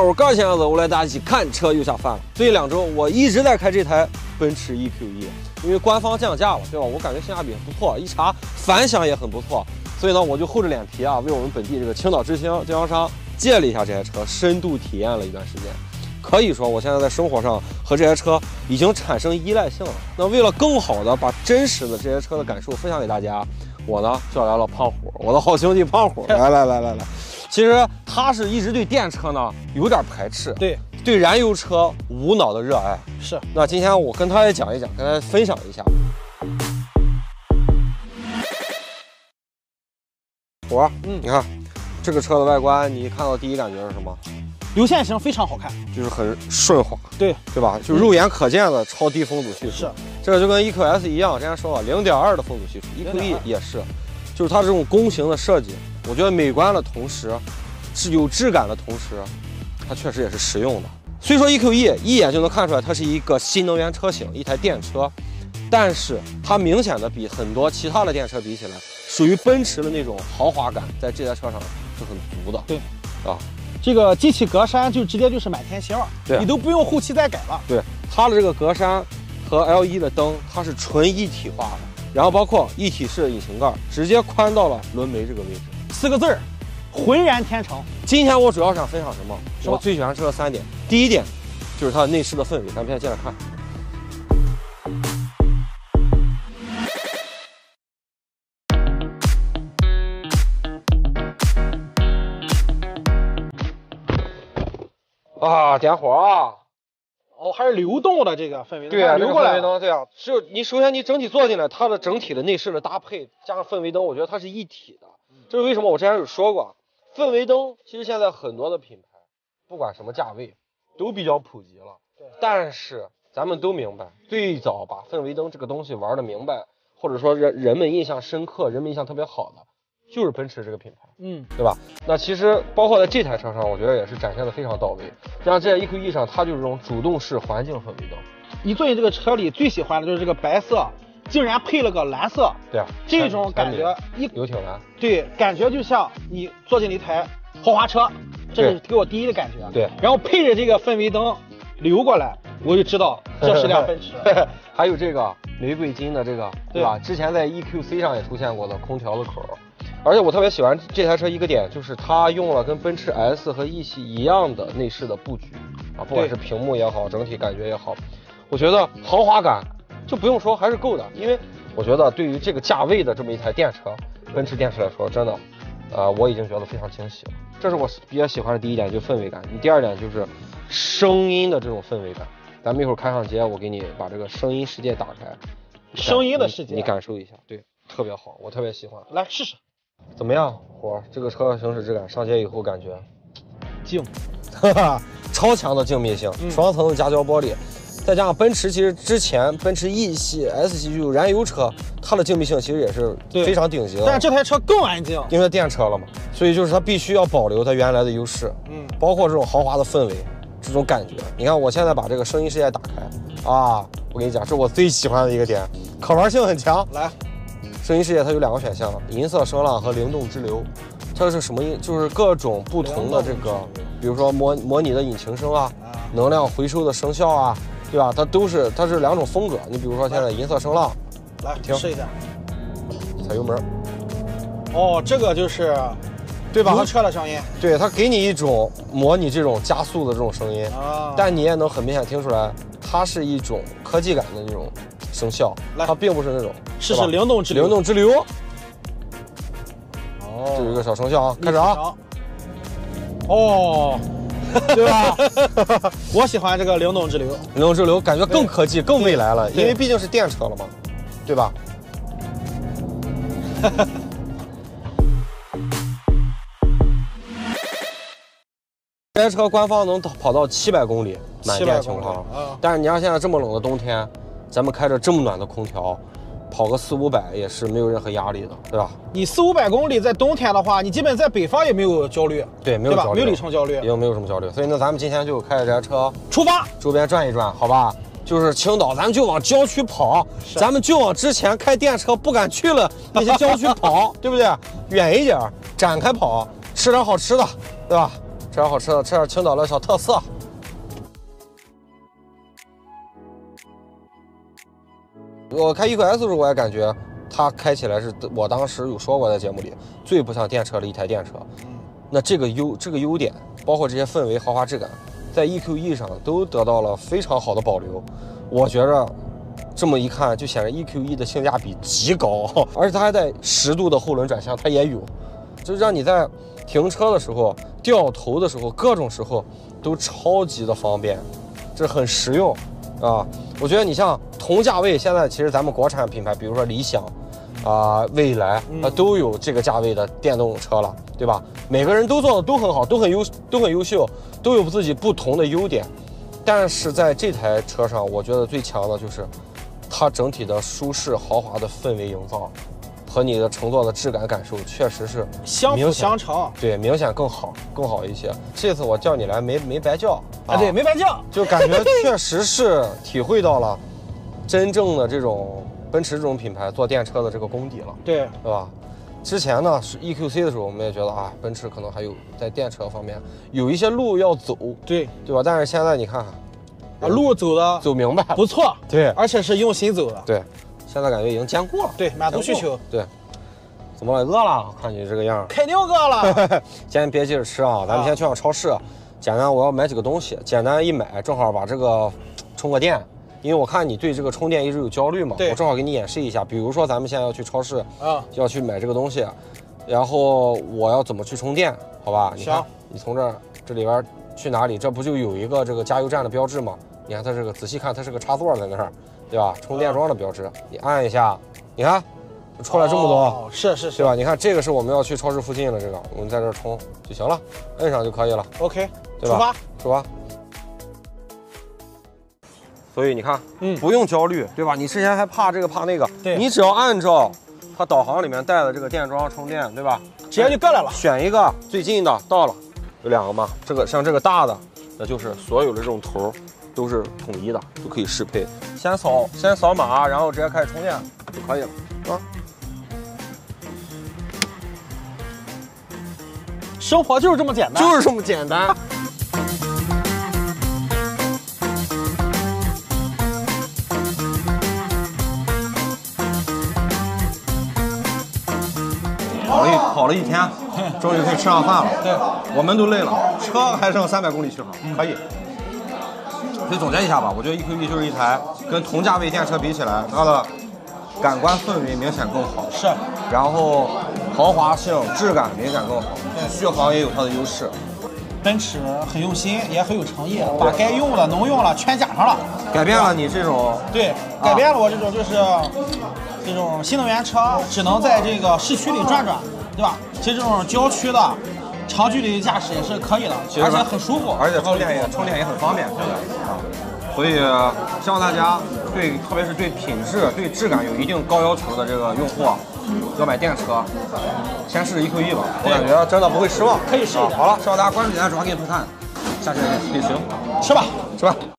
伙，刚下子我来大家一起看车又下饭了。最近2周我一直在开这台奔驰 EQE， 因为官方降价了，对吧？我感觉性价比不错，一查反响也很不错，所以呢，我就厚着脸皮啊，为我们本地这个青岛之星经销商借了一下这台车，深度体验了一段时间。可以说，我现在在生活上和这台车已经产生依赖性了。那为了更好的把真实的这些车的感受分享给大家，我呢叫来了胖虎，我的好兄弟胖虎，来。其实他是一直对电车呢有点排斥，对燃油车无脑的热爱。 是。 那今天我跟他也讲一讲，跟他分享一下。虎，你看这个车的外观，你看到第一感觉是什么？ 流线型非常好看， 就是很顺滑，对吧？就肉眼可见的超低风阻系数。是，这个就跟 EQS 一样，之前说了0.2的风阻系数 ，EQE 也是，就是它这种弓形的设计，我觉得美观的同时，是有质感的同时，它确实也是实用的。虽说 EQE 一眼就能看出来它是一个新能源车型，一台电车，但是它明显的比很多其他的电车比起来，属于奔驰的那种豪华感，在这台车上是很足的。对，啊。 这个机器格栅就直接就是满天星了，你都不用后期再改了。 对，它的这个格栅和 LED 的灯，它是纯一体化的，然后包括一体式的引擎盖，直接宽到了轮眉这个位置。 4个字儿，浑然天成。 今天我主要想分享什么？我最喜欢车的3点。第一点就是它的内饰的氛围，咱们现在进来看。啊，点火啊！ 哦，还是流动的这个氛围灯， 对啊， 流过来氛围灯，对啊，就你首先你整体坐进来，它的整体的内饰的搭配加上氛围灯，我觉得它是一体的。这是为什么？我之前有说过，氛围灯其实现在很多的品牌，不管什么价位，都比较普及了。对，但是咱们都明白，最早把氛围灯这个东西玩的明白，或者说人们印象深刻、人们印象特别好的，就是奔驰这个品牌。对吧？那其实包括在这台车上，我觉得也是展现的非常到位。像这台 EQE 上，它就是这种主动式环境氛围灯。 你坐进这个车里最喜欢的就是这个白色，竟然配了个蓝色。 对啊， 这种感觉游艇蓝。 对，感觉就像你坐进了一台豪华车，这是给我第一的感觉。 对， 然后配着这个氛围灯流过来，我就知道这是辆奔驰。 还有这个玫瑰金的这个，对吧？之前在 EQC 上也出现过的空调的口。而且我特别喜欢这台车一个点，就是它用了跟奔驰 S 和 E 系一样的内饰的布局啊，不管是屏幕也好，整体感觉也好，我觉得豪华感就不用说还是够的。因为我觉得对于这个价位的这么一台电车，奔驰电车来说，真的，我已经觉得非常惊喜了。这是我比较喜欢的第一点，就是氛围感。第二点就是声音的这种氛围感。咱们一会儿开上街，我给你把这个声音世界打开， 声音的世界， 你感受一下，对，特别好，我特别喜欢。 来试试。 怎么样，虎？这个车的行驶质感，上街以后感觉静， 超强的静谧性，双层的夹胶玻璃，再加上奔驰，其实之前奔驰 E 系、S 系就有燃油车，它的静谧性其实也是非常顶级的。 但是这台车更安静， 因为电车了嘛，所以就是它必须要保留它原来的优势，包括这种豪华的氛围，这种感觉。你看，我现在把这个声音世界打开啊，我跟你讲，这是我最喜欢的一个点，可玩性很强。来。声音世界它有2个选项，银色声浪和灵动之流。这是什么音？就是各种不同的这个，比如说模拟的引擎声啊，能量回收的声效啊，对吧？它是2种风格。你比如说现在银色声浪， 来听试一下， 踩油门。 哦，这个就是对吧？油车的声音。对， 它给你一种模拟这种加速的这种声音，但你也能很明显听出来，它是一种科技感的那种声效，它并不是那种。 试试灵动之流。 灵动之流。哦，这有一个小声效啊，开始啊。 哦，对吧？我喜欢这个灵动之流。 灵动之流感觉更科技、更未来了，因为毕竟是电车了嘛，对吧？这台车官方能跑到700公里满电情况，但是你像现在这么冷的冬天，咱们开着这么暖的空调，跑个400-500也是没有任何压力的，对吧？ 你400-500公里在冬天的话，你基本在北方也没有焦虑， 对，没有焦虑， 没有里程焦虑， 也没有什么焦虑。所以呢，咱们今天就开着这台车出发， 周边转一转，好吧？就是青岛，咱们就往郊区跑，咱们就往之前开电车不敢去了那些郊区跑，对不对？远一点，展开跑，吃点好吃的，对吧？ 吃点好吃的，吃点青岛的小特色。我开EQS的时候，我也感觉它开起来是我当时有说过在节目里最不像电车的一台电车。那这个优点，包括这些氛围、豪华质感，在 EQE 上都得到了非常好的保留。我觉着这么一看，就显得 EQE 的性价比极高，而且它还带10度的后轮转向，它也有，就让你在停车的时候、掉头的时候、各种时候都超级的方便，这很实用啊。我觉得你像同价位，现在其实咱们国产品牌，比如说理想蔚来都有这个价位的电动车了，对吧？每个人都做的都很好，都很优秀，都有自己不同的优点。但是在这台车上，我觉得最强的就是它整体的舒适豪华的氛围营造，和你的乘坐的质感感受确实是相辅相成。 对，明显更好一些。这次我叫你来没白叫啊，对，没白叫， 就感觉确实是体会到了真正的这种奔驰这种品牌做电车的这个功底了， 对吧？之前呢是 EQC 的时候，我们也觉得啊，奔驰可能还有在电车方面有一些路要走，对吧？但是现在你看， 路走明白，不错， 对， 而且是用心走的， 对。现在感觉已经兼顾了， 对，满足需求， 对。怎么了？饿了？看你这个样， 肯定饿了。 先别急着吃啊，咱们先去趟超市，简单我要买几个东西，简单一买，正好把这个充个电。因为我看你对这个充电一直有焦虑嘛，我正好给你演示一下。比如说咱们现在要去超市要去买这个东西，然后我要怎么去充电，好吧？你看，你从这里边去哪里？这不就有一个这个加油站的标志吗？你看它这个仔细看，它是个插座在那儿，对吧？充电桩的标志，你按一下，你看出来这么多， 是， 对吧？你看这个是我们要去超市附近的这个，我们在这儿充就行了，摁上就可以了。 OK， 对吧？出发。所以你看，不用焦虑，对吧？你之前还怕这个怕那个， 对， 你只要按照它导航里面带的这个电桩充电，对吧？ 直接就过来了， 选一个最近的，到了，有2个嘛。这个像这个大的，那就是所有的这种头都是统一的，都可以适配。先扫码，然后直接开始充电就可以了啊。 生活就是这么简单， 就是这么简单。跑了一天，终于可以吃上饭了。 对， 我们都累了，车还剩300公里续航，可以。所以总结一下吧，我觉得 EQE 就是一台跟同价位电车比起来，它的感官氛围明显更好， 是， 然后豪华性、质感明显更好，续航也有它的优势。 奔驰很用心，也很有诚意，把该用的、能用了全加上了， 改变了你这种改变了我这种就是这种新能源车只能在这个市区里转转，对吧？其实这种郊区的长距离驾驶也是可以的，而且很舒服， 而且充电也很方便，对不对啊？所以希望大家特别是对品质、对质感有一定高要求的这个用户，要买电车，先试试 EQE 吧，我感觉真的不会失望， 可以试一下。 好了，希望大家关注点，主要给你不看，下期再见，可以吃， 吃吧。